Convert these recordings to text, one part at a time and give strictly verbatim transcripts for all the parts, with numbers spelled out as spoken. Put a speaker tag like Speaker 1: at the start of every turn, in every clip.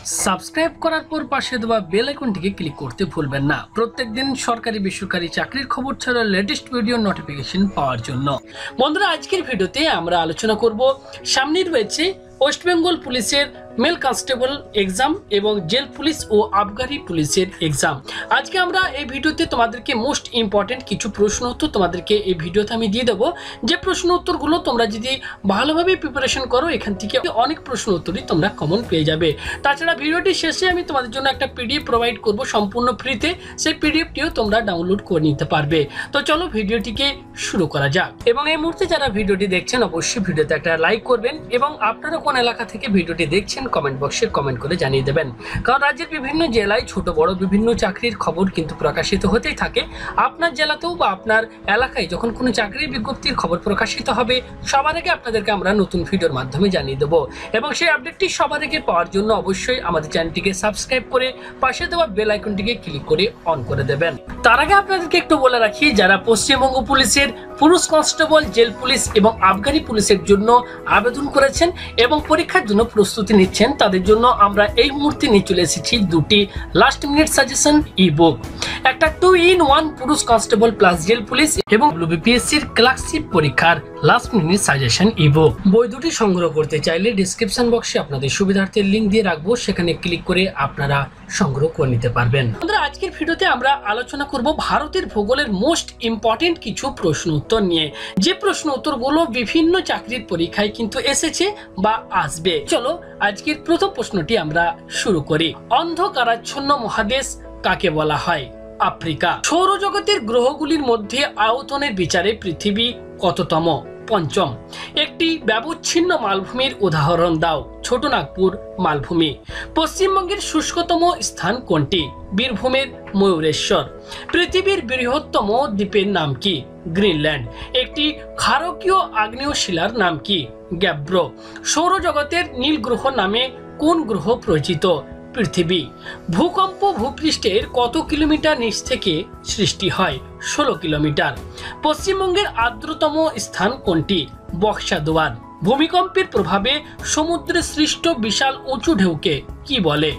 Speaker 1: Subscribe করার পর পাশে দেওয়া বেল আইকনটিকে ক্লিক করতে ভুলবেন না প্রত্যেকদিন সরকারি বেসরকারি চাকরির খবর ছাড়া লেটেস্ট ভিডিও নোটিফিকেশন পাওয়ার জন্য। বন্ধুরা, আজকের ভিডিওতে আমরা আলোচনা করব সামনে রয়েছে ওয়েস্ট বেঙ্গল পুলিশের মেল কনস্টেবল এক্সাম এবং জেল পুলিশ ও আবগারি পুলিশের এক্সাম। আজকে আমরা এই ভিডিওতে তোমাদেরকে মোস্ট ইম্পর্টেন্ট কিছু প্রশ্ন উত্তর তোমাদেরকে এই ভিডিওতে আমি দিয়ে দেবো। যে প্রশ্ন উত্তরগুলো তোমরা যদি ভালোভাবে প্রিপারেশন করো এখান থেকে অনেক প্রশ্ন উত্তরই তোমরা কমন পেয়ে যাবে। তাছাড়া ভিডিওটি শেষে আমি তোমাদের জন্য একটা পিডিএফ প্রোভাইড করব সম্পূর্ণ ফ্রিতে, সেই পিডিএফটিও তোমরা ডাউনলোড করে নিতে পারবে। তো চলো ভিডিওটিকে শুরু করা যাক। এবং এই মুহূর্তে যারা ভিডিওটি দেখছেন অবশ্যই ভিডিওতে একটা লাইক করবেন এবং আপনারা কোন এলাকা থেকে ভিডিওটি দেখছেন কমেন্ট বক্সে কমেন্ট করে জানিয়ে দেবেন। কারণ রাজ্যের বিভিন্ন জেলায় ছোট বড় বিভিন্ন চাকরির খবর কিন্তু প্রকাশিত হতেই থাকে। আপনার জেলাতেও বা আপনার এলাকায় যখন কোনো চাকরির বিজ্ঞপ্তির খবর প্রকাশিত হবে সবার আগে আপনাদেরকে আমরা নতুন ভিডিওর মাধ্যমে জানিয়ে দেবো। এবং সেই আপডেটটি সবার আগে পাওয়ার জন্য অবশ্যই আমাদের চ্যানেলটিকে সাবস্ক্রাইব করে পাশে দেওয়া বেল আইকনটিকে ক্লিক করে অন করে দেবেন। তার আগে আপনাদেরকে একটু বলে রাখি, যারা পশ্চিমবঙ্গ পুলিশের পুরুষ কনস্টেবল, জেল পুলিশ এবং আবগারি পুলিশের জন্য আবেদন করেছেন এবং পরীক্ষার জন্য প্রস্তুতি নিচ্ছেন তাদের জন্য আমরা এই মুহূর্তে নিয়ে চলে এসেছি দুটি last minute suggestion e book. একটা টু ইন ওয়ান পুরুষ কনস্টেবল প্লাস জেল পুলিশ এবং বিপিএসসির ক্লার্কশিপ পরীক্ষার last minute suggestion e book. বই দুটি সংগ্রহ করতে চাইলে ডিসক্রিপশন বক্সে আপনাদের সুবিধার্থে লিঙ্ক দিয়ে রাখবো, সেখানে ক্লিক করে আপনারা সংগ্রহ করে নিতে পারবেন। বন্ধুরা, আজকের ভিডিওতে আমরা আলোচনা করব ভারতের ভূগোলের মোস্ট ইম্পর্টেন্ট কিছু প্রশ্ন উত্তর নিয়ে, যে প্রশ্ন উত্তরগুলো বিভিন্ন চাকরির পরীক্ষায় কিন্তু এসেছে বা আসবে। চলো আজকের প্রথম প্রশ্নটি আমরা শুরু করি। অন্ধকারাচ্ছন্ন মহাদেশ কাকে বলা হয়? আফ্রিকা। সৌরজগতের গ্রহগুলির মধ্যে আয়তনের বিচারে পৃথিবী কততম? পঞ্চম। একটি ব্যবচ্ছিন্ন মালভূমির উদাহরণ দাও। ছোটনাগপুর মালভূমি। পশ্চিমবঙ্গের শুষ্কতম স্থান কোনটি? বীরভূমের ময়ূরেশ্বর। পৃথিবীর বৃহত্তম দ্বীপের নাম কি? গ্রিনল্যান্ড। একটি ক্ষারকীয় আগ্নেয় শিলার নাম কি? গ্যাব্রো। সৌরজগতের নীল গ্রহ নামে কোন গ্রহ পরিচিত? পৃথিবী। ভূকম্প ভূপৃষ্ঠের কত কিলোমিটার নিচ থেকে সৃষ্টি হয়? ষোলো কিলোমিটার। পশ্চিমবঙ্গের আর্দ্রতম স্থান কোনটি? বক্সাদুয়ার। ভূমিকম্পের প্রভাবে সমুদ্রে সৃষ্ট বিশাল উঁচু ঢেউকে কি বলে?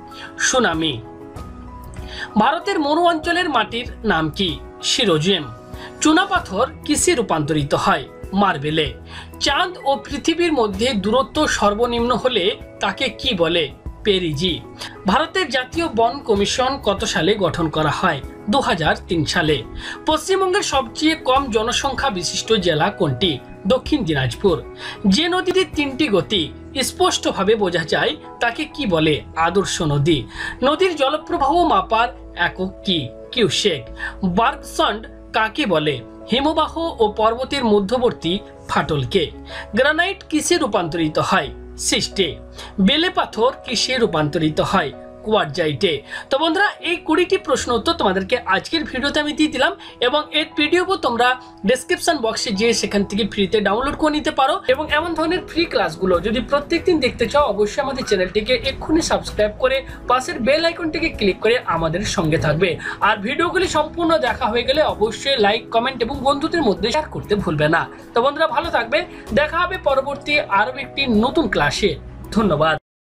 Speaker 1: সুনামি। ভারতের মরু অঞ্চলের মাটির নাম কি? সিরোজিয়াম। চুনাপাথর কিসে রূপান্তরিত হয়? মার্বেলে। চাঁদ ও পৃথিবীর মধ্যে দূরত্ব সর্বনিম্ন হলে তাকে কি বলে? পেরিজি। ভারতের জাতীয় বন কমিশন কত সালে গঠন করা হয়? দু হাজার তিন সালে। পশ্চিমবঙ্গের সবচেয়ে কম জনসংখ্যা বিশিষ্ট জেলা কোনটি? দক্ষিণ দিনাজপুর। যে নদীটির তিনটি গতি স্পষ্টভাবে বোঝা যায় তাকে কি বলে? আদর্শ নদী। নদীর জলপ্রবাহ মাপার একক কি? কিউসেক। বার্গসন্ড কাকে বলে? হিমবাহ ও পর্বতের মধ্যবর্তী ফাটলকে। গ্রানাইট কিসে রূপান্তরিত হয়? সিস্টে। বেলে পাথর কিসে রূপান্তরিত হয়? কোয়ার্জাইটে। তো বন্ধুরা, এই কুড়িটি প্রশ্ন উত্তর তোমাদেরকে আজকের ভিডিওতে আমি দিয়ে দিলাম এবং এর পিডিএফও তোমরা ডেসক্রিপশন বক্সে গিয়ে সেখান থেকে ফ্রিতে ডাউনলোড করে নিতে পারো। এবং এমন ধরনের ফ্রি ক্লাসগুলো যদি প্রত্যেকদিন দেখতে চাও অবশ্যই আমাদের চ্যানেলটিকে এক্ষুনি সাবস্ক্রাইব করে পাশের বেল আইকনটিকে ক্লিক করে আমাদের সঙ্গে থাকবে। আর ভিডিওগুলি সম্পূর্ণ দেখা হয়ে গেলে অবশ্যই লাইক, কমেন্ট এবং বন্ধুদের মধ্যে শেয়ার করতে ভুলবে না। তো বন্ধুরা, ভালো থাকবে, দেখা হবে পরবর্তী আরও একটি নতুন ক্লাসে। ধন্যবাদ।